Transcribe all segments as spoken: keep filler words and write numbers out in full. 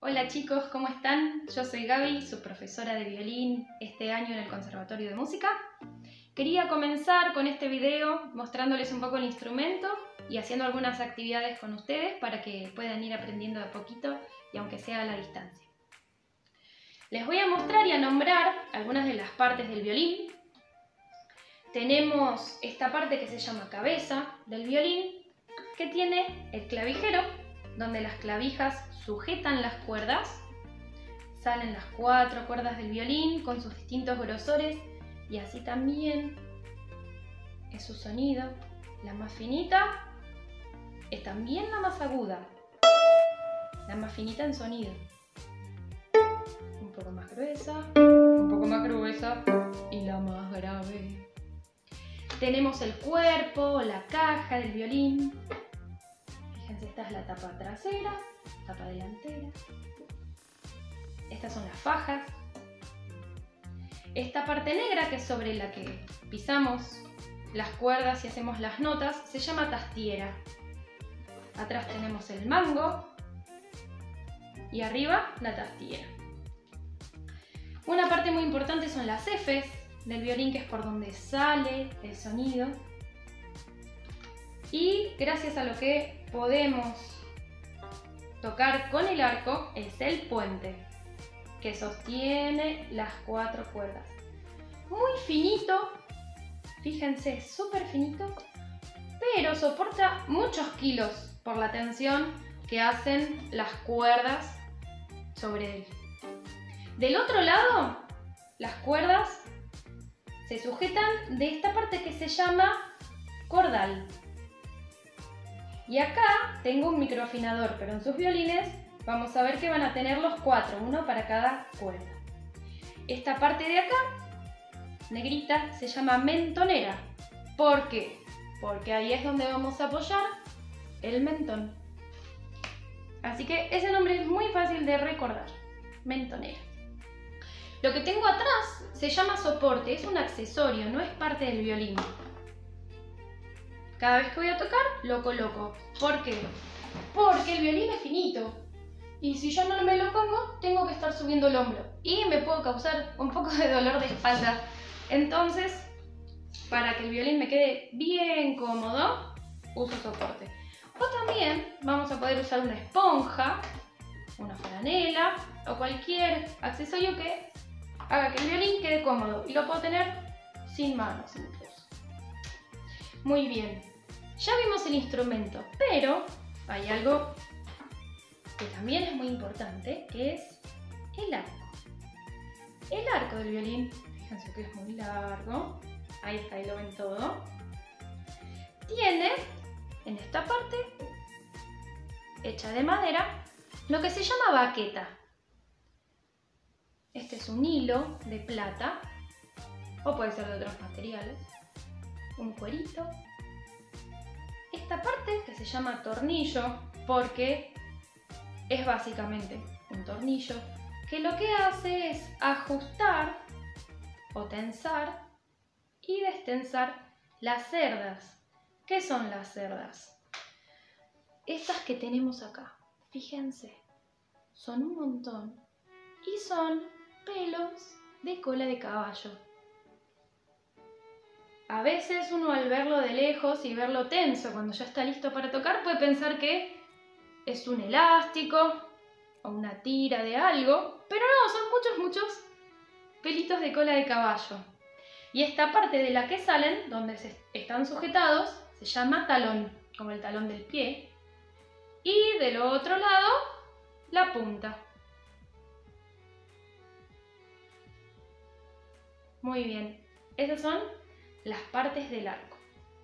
Hola chicos, ¿cómo están? Yo soy Gaby, su profesora de violín este año en el Conservatorio de Música. Quería comenzar con este video mostrándoles un poco el instrumento y haciendo algunas actividades con ustedes para que puedan ir aprendiendo de a poquito y aunque sea a la distancia. Les voy a mostrar y a nombrar algunas de las partes del violín. Tenemos esta parte que se llama cabeza del violín, que tiene el clavijero, donde las clavijas sujetan las cuerdas. Salen las cuatro cuerdas del violín con sus distintos grosores y así también es su sonido. La más finita es también la más aguda, la más finita en sonido. Un poco más gruesa, un poco más gruesa y la más grave. Tenemos el cuerpo, la caja del violín. Fíjense, esta es la tapa trasera, tapa delantera. Estas son las fajas. Esta parte negra, que es sobre la que pisamos las cuerdas y hacemos las notas, se llama tastiera. Atrás tenemos el mango y arriba la tastiera. Una parte muy importante son las efes del violín, que es por donde sale el sonido. Y gracias a lo que podemos tocar con el arco es el puente, que sostiene las cuatro cuerdas. Muy finito, fíjense, súper finito, pero soporta muchos kilos por la tensión que hacen las cuerdas sobre él. Del otro lado, las cuerdas se sujetan de esta parte que se llama cordal. Y acá tengo un microafinador, pero en sus violines vamos a ver que van a tener los cuatro, uno para cada cuerda. Esta parte de acá, negrita, se llama mentonera. ¿Por qué? Porque ahí es donde vamos a apoyar el mentón. Así que ese nombre es muy fácil de recordar, mentonera. Lo que tengo atrás se llama soporte, es un accesorio, no es parte del violín. Cada vez que voy a tocar, lo coloco. ¿Por qué? Porque el violín es finito. Y si yo no me lo pongo, tengo que estar subiendo el hombro. Y me puedo causar un poco de dolor de espalda. Entonces, para que el violín me quede bien cómodo, uso soporte. O también vamos a poder usar una esponja, una franela o cualquier accesorio que haga que el violín quede cómodo. Y lo puedo tener sin manos incluso. Muy bien, ya vimos el instrumento, pero hay algo que también es muy importante, que es el arco. El arco del violín, fíjense que es muy largo, ahí está, ahí lo ven todo. Tiene en esta parte, hecha de madera, lo que se llama baqueta. Este es un hilo de plata, o puede ser de otros materiales. Un cuerito. Esta parte que se llama tornillo, porque es básicamente un tornillo que lo que hace es ajustar o tensar y destensar las cerdas. ¿Qué son las cerdas? Estas que tenemos acá, fíjense, son un montón y son pelos de cola de caballo. A veces uno, al verlo de lejos y verlo tenso cuando ya está listo para tocar, puede pensar que es un elástico o una tira de algo, pero no, son muchos, muchos pelitos de cola de caballo. Y esta parte de la que salen, donde se están sujetados, se llama talón, como el talón del pie. Y del otro lado, la punta. Muy bien, esas son las partes del arco.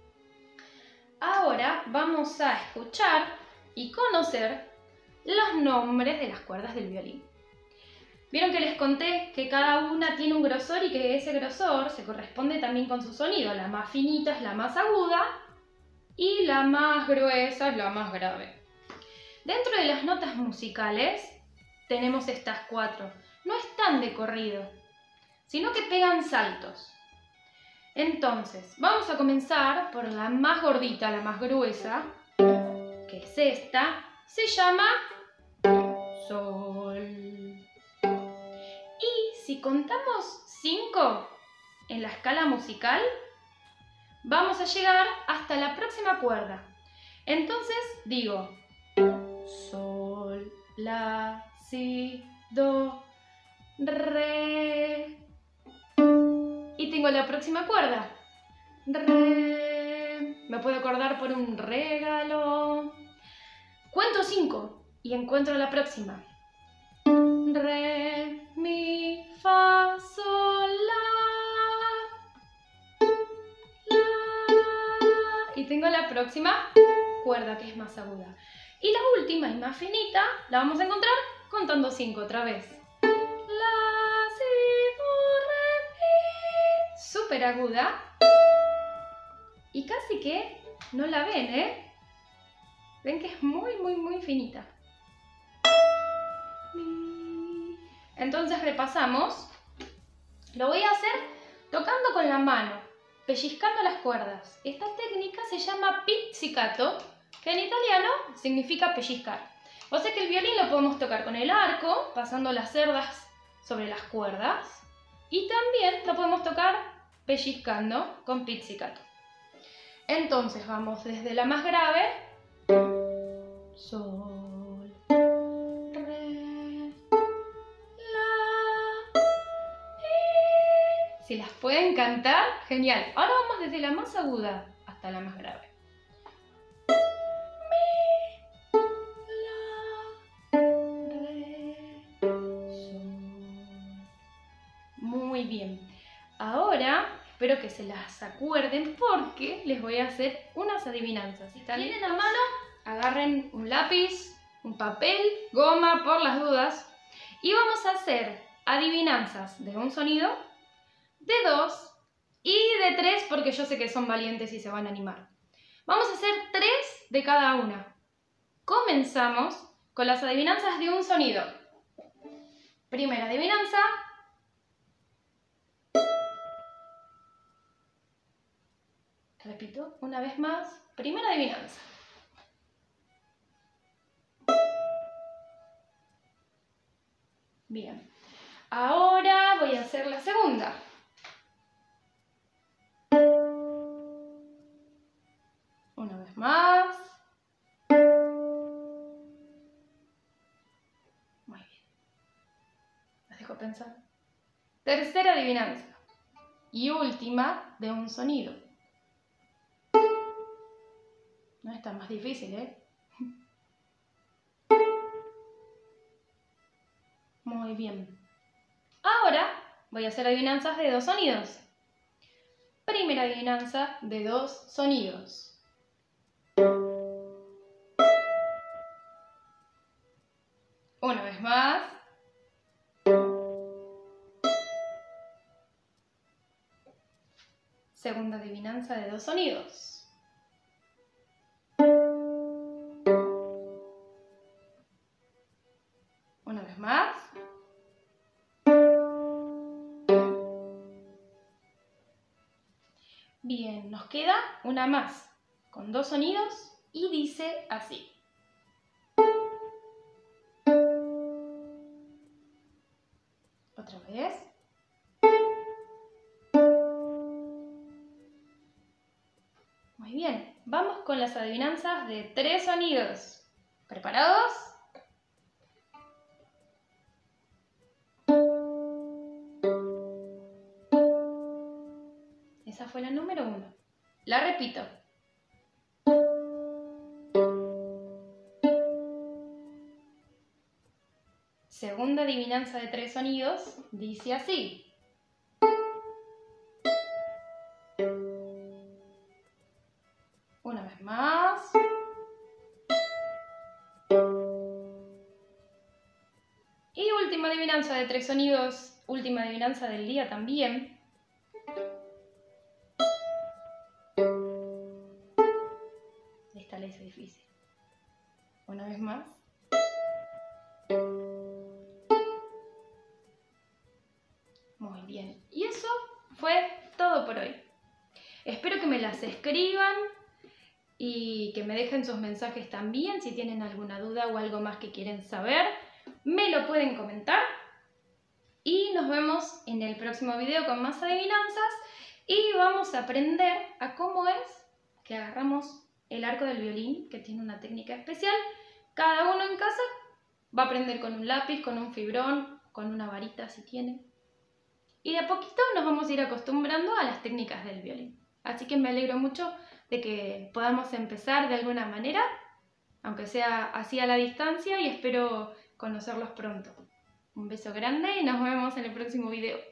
Ahora vamos a escuchar y conocer los nombres de las cuerdas del violín. Vieron que les conté que cada una tiene un grosor y que ese grosor se corresponde también con su sonido. La más finita es la más aguda y la más gruesa es la más grave. Dentro de las notas musicales tenemos estas cuatro. No están de corrido, sino que pegan saltos. Entonces, vamos a comenzar por la más gordita, la más gruesa, que es esta. Se llama sol, contamos cinco en la escala musical, vamos a llegar hasta la próxima cuerda. Entonces digo sol, la, si, do, re. Y tengo la próxima cuerda. Re. Me puedo acordar por un regalo. Cuento cinco y encuentro la próxima. Re, mi, fa, sol, la. La. Y tengo la próxima cuerda que es más aguda. Y la última y más finita la vamos a encontrar contando cinco otra vez. La, si, do, re, mi. Súper aguda. Y casi que no la ven, ¿eh? Ven que es muy, muy, muy finita. Entonces repasamos. Lo voy a hacer tocando con la mano, pellizcando las cuerdas. Esta técnica se llama pizzicato, que en italiano significa pellizcar. O sea que el violín lo podemos tocar con el arco, pasando las cerdas sobre las cuerdas. Y también lo podemos tocar pellizcando con pizzicato. Entonces vamos desde la más grave, sol, re, la, mi. Si las pueden cantar, genial. Ahora vamos desde la más aguda hasta la más grave. Mi, la, re, sol. Muy bien. Ahora espero que se las acuerden porque les voy a hacer unas adivinanzas. Si tienen a mano, agarren un lápiz, un papel, goma por las dudas. Y vamos a hacer adivinanzas de un sonido, de dos y de tres porque yo sé que son valientes y se van a animar. Vamos a hacer tres de cada una. Comenzamos con las adivinanzas de un sonido. Primera adivinanza. Repito, una vez más, primera adivinanza. Bien, ahora voy a hacer la segunda. Una vez más. Muy bien. Las dejo pensar. Tercera adivinanza. Y última de un sonido. No está más difícil, ¿eh? Muy bien. Ahora voy a hacer adivinanzas de dos sonidos. Primera adivinanza de dos sonidos. Una vez más. Segunda adivinanza de dos sonidos. Una vez más. Bien, nos queda una más, con dos sonidos y dice así. Otra vez. Muy bien, vamos con las adivinanzas de tres sonidos. ¿Preparados? Esa fue la número uno. La repito. Segunda adivinanza de tres sonidos dice así. Una vez más. Y última adivinanza de tres sonidos, última adivinanza del día también. Esta la hice difícil. Una vez más. Muy bien. Y eso fue todo por hoy. Espero que me las escriban y que me dejen sus mensajes también. Si tienen alguna duda o algo más que quieren saber, me lo pueden comentar. y nos vemos en el próximo video con más adivinanzas y vamos a aprender a cómo es que agarramos el arco del violín, que tiene una técnica especial. Cada uno en casa va a aprender con un lápiz, con un fibrón, con una varita si tiene. Y de a poquito nos vamos a ir acostumbrando a las técnicas del violín. Así que me alegro mucho de que podamos empezar de alguna manera, aunque sea así a la distancia, y espero conocerlos pronto. Un beso grande y nos vemos en el próximo video.